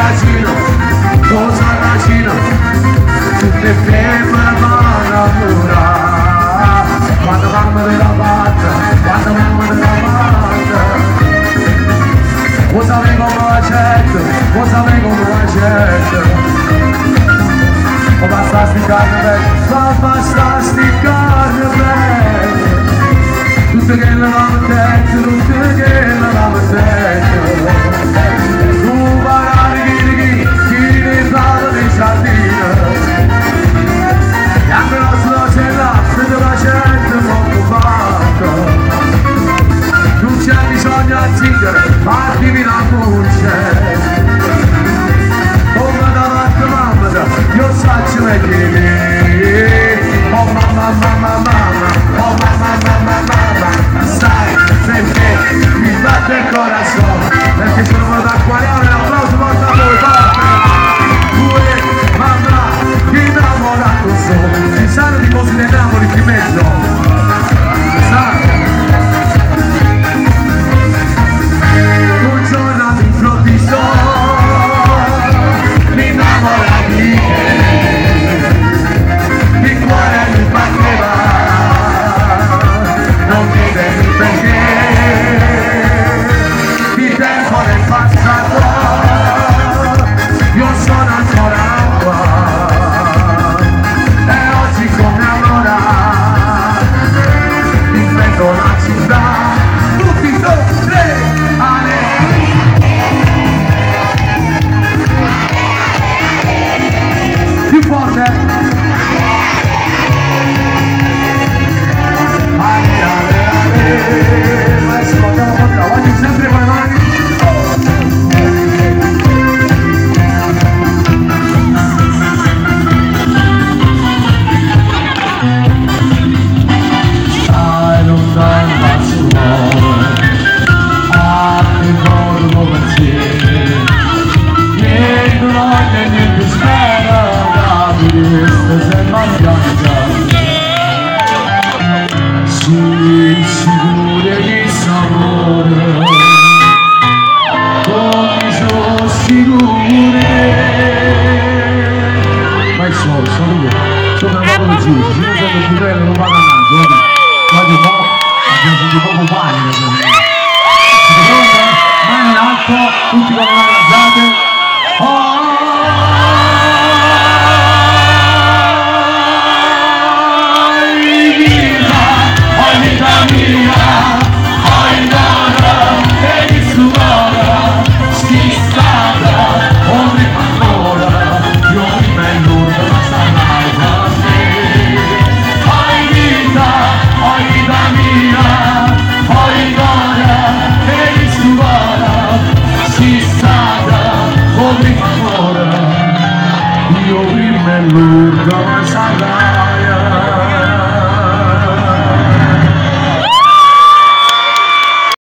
immagino, tutte ferme vanno a curare, quando mamma della banda, cosa vengono la gente, oh basta sti carne belle, basta sti carne belle, tutte che la mettete, tu magari chi ne parla di sardine, e anche la sua c'è della gente molto fatta, non c'è bisogno a zingare, partimi la voce, come davanti mamma, io saccio e chiedi, oh mamma, oh mamma, sai perché mi batte il corazon, perché sono da acquariare, l'applauso porta a voi, mamma, innamorato sono, ci sanno di cose di Napoli qui in mezzo, sai? Un giorno all'improvviso mi innamorati, il cuore mi batteva, non chiedermi perché, il tempo è passato, io sono ancora qua, e oggi come allora invento la città, tutti e tre, più forte, voglio sempre con le mani, stai lontano dal suolo, apri il modo pensieri, niente notte, niente spera, questa sembra bianca, sii sicura di sapore, come sono sicure, ma il solo, sono io, sono un uomo di giusto, se non sono più bello non vado a mangiare, guarda un po', abbiamo sentito poco panico, siete pronti? Mani in alto, tutti con le mani alzate, io prima e l'urto sarà.